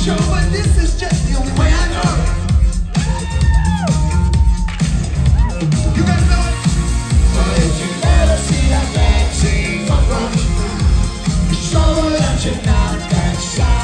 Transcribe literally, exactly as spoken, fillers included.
show, but this is just the only way I know it. You guys know it? But if you ever see that fancy front run, show that you're not that shy.